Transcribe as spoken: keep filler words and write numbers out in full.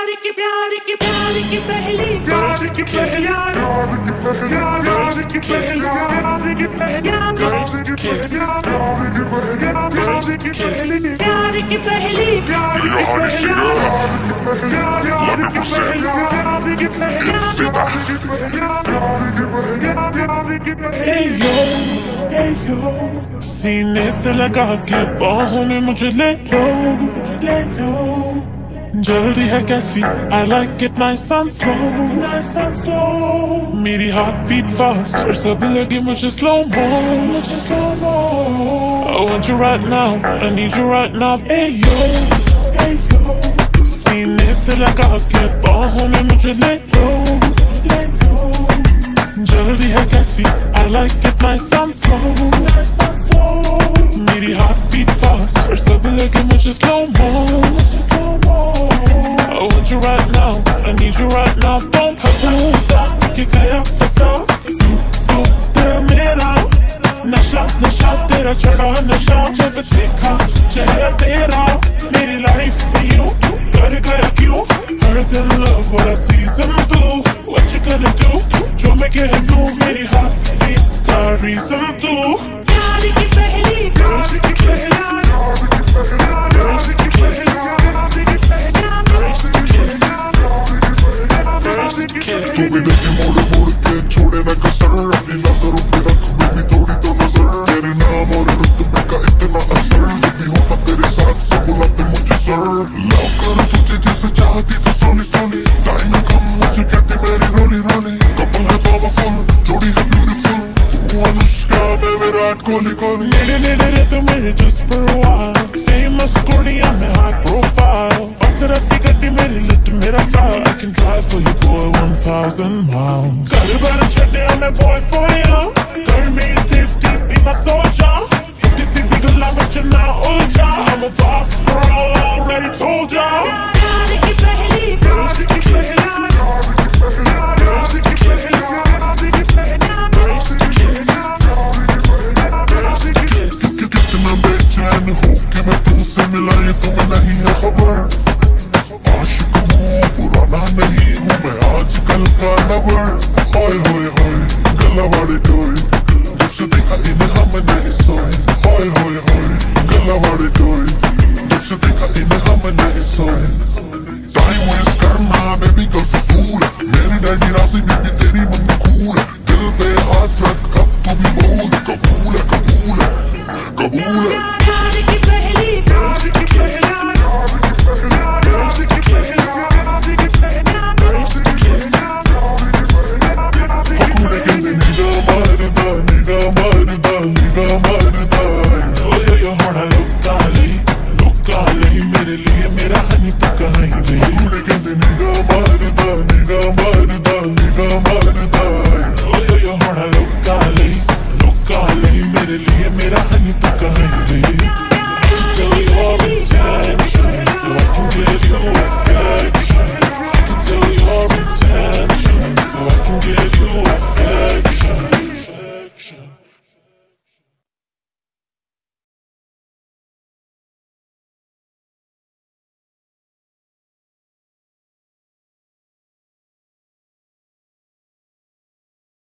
प्यार की प्यार की प्यार की पहली प्यार की पहली प्यार की पहली प्यार की पहली प्यार की पहली प्यार की पहली प्यार की पहली प्यार की पहली प्यार की पहली। Hey yo, hey yo, सीने से लगा के बाहों में मुझे ले लो, ले लो। जल्दी है कैसी, I like it nice and slow, nice and slow। मेरी heart beat fast, और सब लगे मुझे slow mo, मुझे slow mo। I want you right now, I need you right now। Hey yo, hey yo, सीने से लगा के बाहों में मुझे ले लो, ले लो। जल्दी है कैसी, I like it nice and slow, nice and slow। मेरी heart beat fast, और सब लगे मुझे slow mo, मुझे slow mo। I want you right now, I need you right now। Don't hustle, कि गया फंसा, तू तो तेरा मेरा नशा नशा तेरा चढ़ा नशा। जब देखा चेहरा तेरा, मेरी लाइफ में यूं कर गया क्यों? Heard the love what I season through, what you gonna do? जो मैं कह दूं मेरी heart beat का reason too। प्यार की पहली प्यार की पहली प्यार की पहली प्यार की पहली तू भी देखे मोड़ मोड़ के छोड़े ना कसर, अपनी नजरों पे रख बेबी थोड़ी तो नजर। तेरे नाम और रुतबे का इतना असर, जब भी होता तेरे साथ सब बुलाते मुझे सर। लव कर तुझे जैसे चाहती तो सोनी सोनी, टाइम में कम मुझे कहती मेरी रोली रोली। कपल है पावरफुल, जोड़ी है ब्यूटीफुल, तू अनुष्का मैं विराट कोहली कोहली। नेड़े नेड़े रहे तो मेरे just for a while, famous कुड़ियां मैं high profile। बस रखी गड्डी मेरी लिफ्ट मेरा style, I can drive for you boy one thousand miles। घर भर छड़े मैं boy for you, कर मेरी safety be my soldier। किसी भी गल्ला में चलना उलझा, I'm a boss girl already told ya। प्यार की पहली प्यार की पहली प्यार की पहली प्यार की पहली प्यार की पहली। क्योंकि कितना बेचैन हो कि मैं तुमसे मिला, ये तुम्हें नहीं है खबर। आशिक हूँ पुराना नहीं हूँ मैं आजकल का लवर। होए होए होए गला वाले टोए, जब से देखा इन्हें हम नहीं सोए। होए होए होए गला वाले टोए, जब से देखा इन्हें हम नहीं सोए। टाइम वेस्ट करना बेबी कर फसूल है, मेरी डैडी राजी बीबी तेरी मम्मी कूल है। दिल पे हाथ रख अब तू भी बोल, कबूल है कबूल है कबूल है। प्यार की पहली प्यार की पहली प्यार की पहली प्यार की पहली प्यार की पहली। Hakuna kende niga marda, niga marda, niga marda। Oh yo yo होना लोकाली लोकाली, मेरे लिए मेरा हनी पका ही गई। Hakuna kende niga marda, niga marda, niga marda। Oh yo yo होना लोकाली